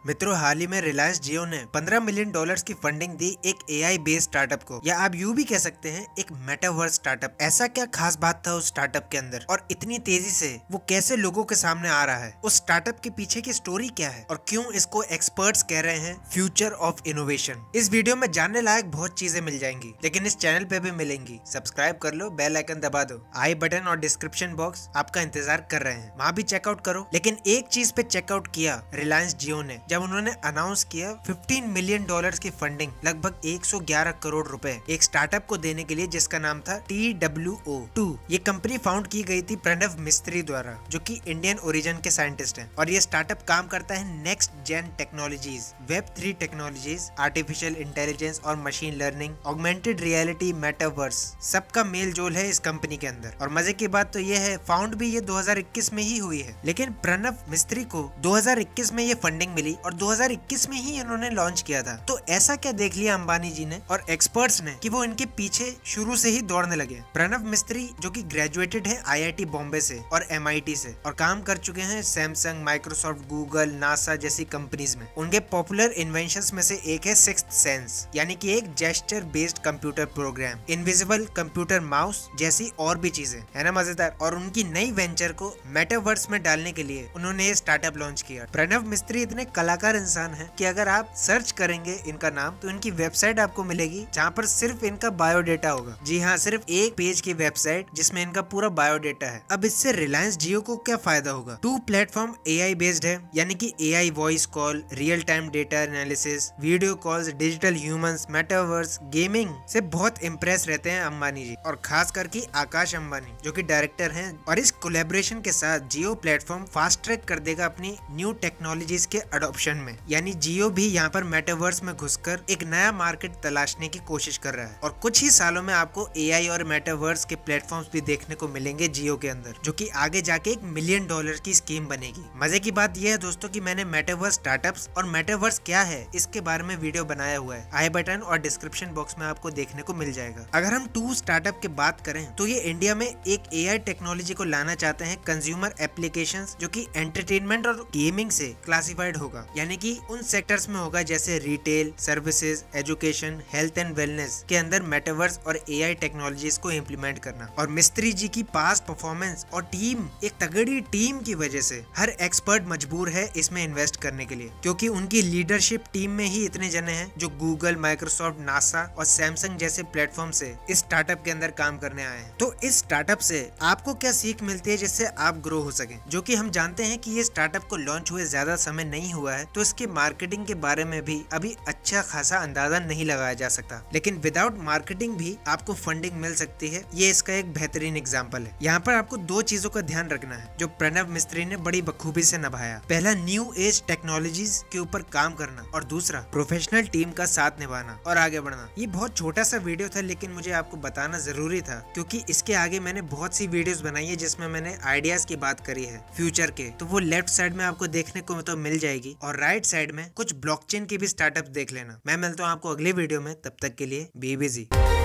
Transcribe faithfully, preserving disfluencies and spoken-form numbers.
मित्रों, हाल ही में रिलायंस जियो ने पंद्रह मिलियन डॉलर्स की फंडिंग दी एक एआई बेस्ड स्टार्टअप को, या आप यूं भी कह सकते हैं एक मेटावर्स स्टार्टअप। ऐसा क्या खास बात था उस स्टार्टअप के अंदर और इतनी तेजी से वो कैसे लोगों के सामने आ रहा है? उस स्टार्टअप के पीछे की स्टोरी क्या है और क्यों इसको एक्सपर्ट्स कह रहे हैं फ्यूचर ऑफ इनोवेशन? इस वीडियो में जानने लायक बहुत चीजें मिल जाएंगी, लेकिन इस चैनल पे भी मिलेंगी। सब्सक्राइब कर लो, बेल आइकन दबा दो, आई बटन और डिस्क्रिप्शन बॉक्स आपका इंतजार कर रहे हैं, वहाँ भी चेकआउट करो। लेकिन एक चीज पे चेकआउट किया रिलायंस जियो ने, जब उन्होंने अनाउंस किया पंद्रह मिलियन डॉलर्स की फंडिंग, लगभग एक सौ ग्यारह करोड़ रुपए एक स्टार्टअप को देने के लिए, जिसका नाम था टी डब्ल्यू ओ टू। ये कंपनी फाउंड की गई थी प्रणव मिस्त्री द्वारा, जो कि इंडियन ओरिजिन के साइंटिस्ट हैं। और ये स्टार्टअप काम करता है next gen technologies, web three technologies, artificial intelligence और machine learning, augmented reality, metaverse, सबका मेल जोल है इस कंपनी के अंदर। और मजे की बात तो ये है, फाउंड भी ये दो हज़ार इक्कीस में ही हुई है, लेकिन प्रणव मिस्त्री को दो हज़ार इक्कीस में ये फंडिंग मिली और दो हज़ार इक्कीस में ही इन्होंने लॉन्च किया था। तो ऐसा क्या देख लिया अंबानी जी ने और एक्सपर्ट्स ने कि वो इनके पीछे शुरू से ही दौड़ने लगे। प्रणव मिस्त्री जो कि ग्रेजुएटेड है आई आई टी बॉम्बे से और एम आई टी से, और काम कर चुके हैं सैमसंग, माइक्रोसॉफ्ट, गूगल, नासा जैसी कंपनीज में। उनके पॉपुलर इन्वेंशंस में से एक है सिक्स्थ सेंस, यानी कि एक gesture based computer program, invisible computer mouse जैसी और भी चीजें, है ना मजेदार। और उनकी नई वेंचर को मेटावर्स में डालने के लिए उन्होंने ये स्टार्टअप लॉन्च किया। प्रणव मिस्त्री इतने कलाकार इंसान है कि अगर आप सर्च करेंगे इनका नाम तो इनकी वेबसाइट आपको मिलेगी, जहाँ पर सिर्फ इनका बायोडेटा होगा। जी हाँ, सिर्फ एक पेज की वेबसाइट जिसमें इनका पूरा बायोडेटा है। अब इससे रिलायंस जियो को क्या फायदा होगा? टू प्लेटफॉर्म एआई बेस्ड है, यानी कि AI voice call, real time data analysis, video calls, digital humans, metaverse, gaming से बहुत इम्प्रेस रहते हैं अंबानी जी, और खास करके आकाश अंबानी जो कि डायरेक्टर हैं। और इस कोलैबोरेशन के साथ जियो प्लेटफॉर्म फास्ट ट्रैक कर देगा अपनी न्यू टेक्नोलॉजीज के अडॉप्शन में, यानी जियो भी यहाँ पर मेटावर्स में घुसकर एक नया मार्केट तलाशने की कोशिश कर रहा है। और कुछ ही सालों में आपको एआई और मेटावर्स के प्लेटफॉर्म्स भी देखने को मिलेंगे जियो के अंदर, जो कि आगे जाके एक मिलियन डॉलर की स्कीम बनेगी। मजे की बात यह है दोस्तों कि मैंने मेटावर्स स्टार्टअप्स और मेटावर्स क्या है इसके बारे में वीडियो बनाया हुआ है, आई बटन और डिस्क्रिप्शन बॉक्स में आपको देखने को मिल जाएगा। अगर हम टू स्टार्टअप की बात करें तो ये इंडिया में एक एआई टेक्नोलॉजी को लाना चाहते हैं, कंज्यूमर एप्लीकेशंस जो कि एंटरटेनमेंट और गेमिंग से क्लासिफाइड होगा, यानी कि उन सेक्टर्स में होगा जैसे retail, services, education, health and wellness के अंदर मेटावर्स और एआई टेक्नोलॉजीज को इम्प्लीमेंट करना। और मिस्त्री जी की पास्ट परफॉर्मेंस और टीम, एक तगड़ी टीम की वजह से हर एक्सपर्ट मजबूर है इसमें इन्वेस्ट करने के लिए, क्योंकि उनकी लीडरशिप टीम में ही इतने जने हैं जो गूगल, माइक्रोसॉफ्ट, नासा और सैमसंग जैसे प्लेटफॉर्म से इस स्टार्टअप के अंदर काम करने आए हैं। तो इस स्टार्टअप से आपको क्या सीख मिलती है जिससे आप ग्रो हो सके? जो कि हम जानते हैं कि ये स्टार्टअप को लॉन्च हुए ज्यादा समय नहीं हुआ है, तो इसके मार्केटिंग के बारे में भी अभी अच्छा खासा अंदाजा नहीं लगाया जा सकता। लेकिन विदाउट मार्केटिंग भी आपको फंडिंग मिल सकती है, ये इसका एक बेहतरीन एग्जांपल है। यहाँ पर आपको दो चीजों का ध्यान रखना है जो प्रणव मिस्त्री ने बड़ी बखूबी से निभाया। पहला, न्यू एज टेक्नोलॉजीज के ऊपर काम करना, और दूसरा, प्रोफेशनल टीम का साथ निभाना और आगे बढ़ना। ये बहुत छोटा सा वीडियो था, लेकिन मुझे आपको बताना जरूरी था, क्योंकि इसके आगे मैंने बहुत सी वीडियोस बनाई है जिसमें मैंने आइडियाज की बात करी है फ्यूचर के, तो वो लेफ्ट साइड में आपको देखने को तो मिल जाएगी, और राइट साइड में कुछ ब्लॉकचेन की भी स्टार्टअप देख लेना। मैं मिलता हूँ आपको अगले वीडियो में, तब तक के लिए बी बिजी।